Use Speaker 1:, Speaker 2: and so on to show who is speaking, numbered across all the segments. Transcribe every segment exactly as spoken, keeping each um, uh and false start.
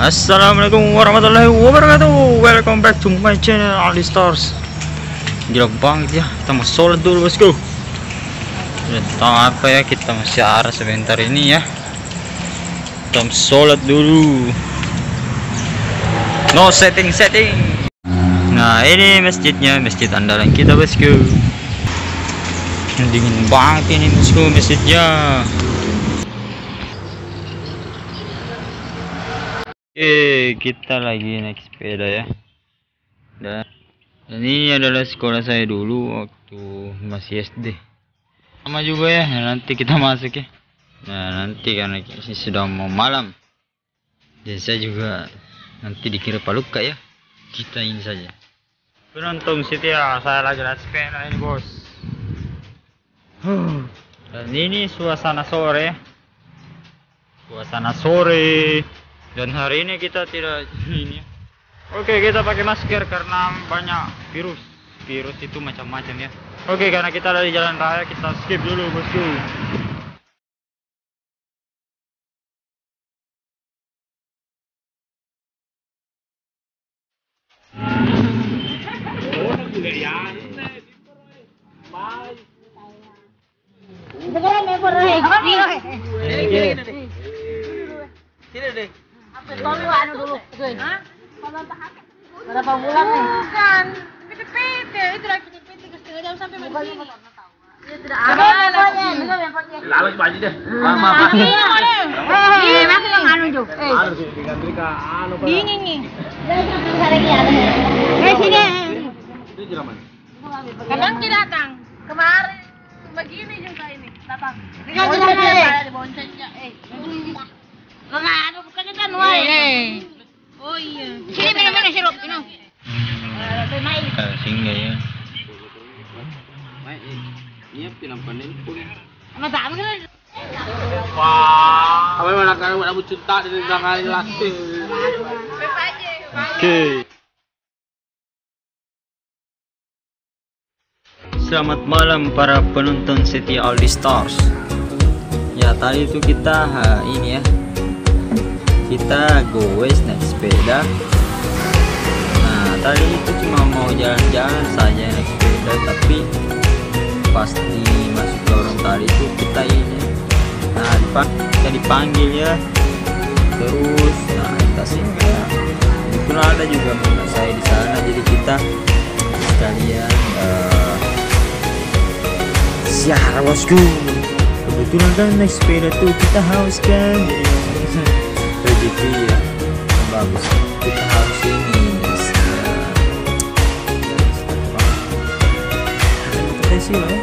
Speaker 1: Assalamualaikum warahmatullahi wabarakatuh. Welcome back to my channel Aldi Stars. Gila banget ya. Kita mau sholat dulu bosku. Dan tahu apa ya, kita masih arah sebentar ini ya. Kita mau sholat dulu. No setting setting. Nah ini masjidnya, masjid andalan kita bosku. Dingin banget ini bosku masjidnya. Oke, kita lagi naik sepeda ya. Dan, dan ini adalah sekolah saya dulu waktu masih S D. Sama juga ya, nah, nanti kita masuk ya. Nah nanti karena ini sudah mau malam, jadi saya juga nanti dikira paluka ya. Kita ini saja. Beruntung setia, saya lagi naik sepeda ini bos. Huh. Dan ini suasana sore. Suasana sore. Dan hari ini kita tidak ini. Oke, kita pakai masker karena banyak virus. Virus itu macam-macam ya. Oke, karena kita ada di jalan raya, kita skip dulu bosku.
Speaker 2: Tidak deh.
Speaker 3: Tolong anu dulu. Hah? Berapa bulan nih? Bukan. P T P T itu lagi P T P T ke setengah jam sampai begini. Ya tidak ada.
Speaker 2: Lalu baju deh. Lama apa?
Speaker 3: Eh, masih yang anu jo. Eh.
Speaker 2: Harus diganti ke anu Pak.
Speaker 3: Dingin nih. Eh sini.
Speaker 2: Itu jeraman.
Speaker 3: Kadang tidak datang. Kemarin begini juga ini datang. Enggak ada di boncengnya. Eh. Lama anu bukannya kan wae. Oh iya. Sini minum-minum sirup, minum. Eh, main.
Speaker 1: Singgah ya.
Speaker 2: Iya, pinampanin pun.
Speaker 3: Ano dami ka lang.
Speaker 2: Wah, kami mana kami mana bucinta di belakang lasting.
Speaker 1: Oke. Selamat malam para penonton setia Aldi Stars. Ya tadi itu kita ha, ini ya. Kita goes naik sepeda. Nah tadi itu cuma mau jalan-jalan saja naik sepeda, tapi pas di masuk lorong tadi itu kita ini, nah dipang kita dipanggil ya. Terus nah kita sini ya. Itu ada juga menurut saya di sana, jadi kita sekalian uh, siar bosku. Kebetulan kan naik sepeda tuh kita haus kan, jadi rezeki ya bagus, kita harus ini sih ya.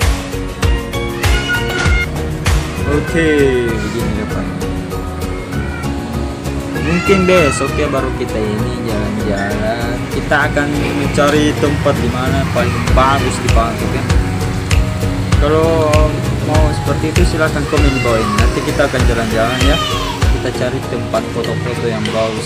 Speaker 1: Oke begini depannya, mungkin besok ya baru kita ini jalan-jalan, kita akan mencari tempat di mana paling bagus di Bangkok ya. Kalau mau seperti itu silahkan komen di bawah ini, nanti kita akan jalan-jalan ya. Kita cari tempat foto-foto yang bagus,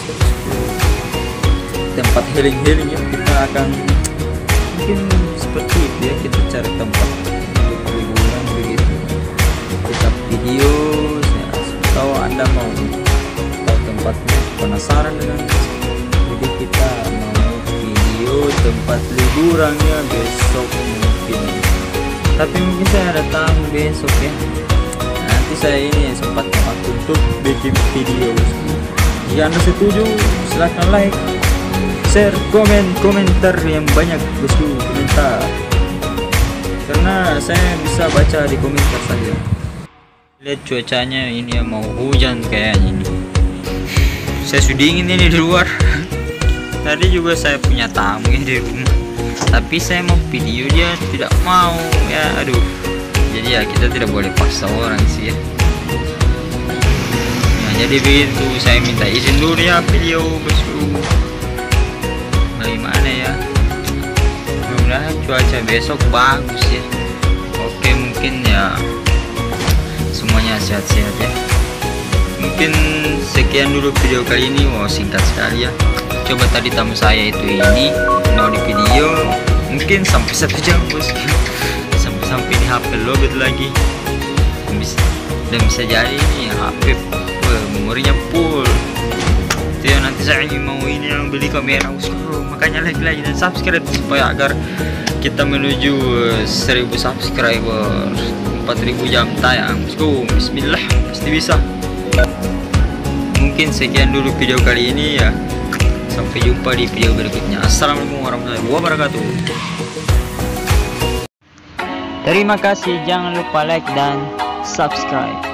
Speaker 1: tempat healing-healing ya. Kita akan mungkin seperti itu ya, kita cari tempat untuk liburan begitu. Kita video ya, tahu anda mau tahu tempatnya, penasaran dengan, jadi kita mau video tempat liburannya besok mungkin. Tapi mungkin saya ada tamu besok ya. Nanti saya ini sempat waktu untuk bikin video. Jika anda setuju silahkan like, share, komen, komentar yang banyak bosku, komentar. Karena saya bisa baca di komentar saja. Lihat cuacanya ini ya, mau hujan kayaknya ini. Saya sudah dingin ini di luar. Tadi juga saya punya tamu ya di rumah, tapi saya mau video dia tidak mau ya, aduh. Jadi ya kita tidak boleh paksa orang sih ya. Nah, jadi begitu, saya minta izin dulu ya video bosku. Bagaimana ya? Mudah-mudahan cuaca besok bagus ya. Oke mungkin ya semuanya sehat-sehat ya. Mungkin sekian dulu video kali ini. Wow singkat sekali ya. Coba tadi tamu saya itu ini mau di video mungkin sampai satu jam bosku. Sampai ini H P lobet lagi, bisa, dan bisa jadi ini H P memorinya full. Itu ya nanti saya saya mau ini yang beli kamera Uskro, makanya like like dan subscribe supaya agar kita menuju seribu subscriber, empat ribu jam tayang. Let's go, bismillah, pasti bisa. Mungkin sekian dulu video kali ini ya, sampai jumpa di video berikutnya. Assalamualaikum warahmatullahi wabarakatuh. Terima kasih, jangan lupa like dan subscribe.